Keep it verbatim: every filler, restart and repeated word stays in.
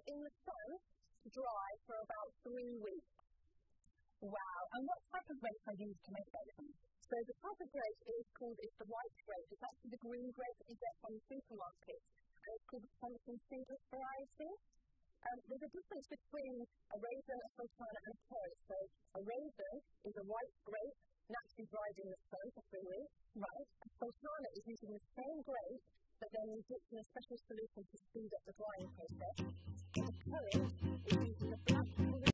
in the sun to dry for about three weeks. Wow. And what type of grapes are used to make raisins? So the type of grape is called is the white grape. It's actually the green grape that you get from the supermarket. And it's called the Thompson seedless variety. Um, there's a difference between a raisin, a sultana, and a pear. So a raisin is a white grape, naturally dried in the sun for three weeks. Right. A sultana is using the same grape, but then dipped in a special solution to speed up the drying process. And a pear is using the black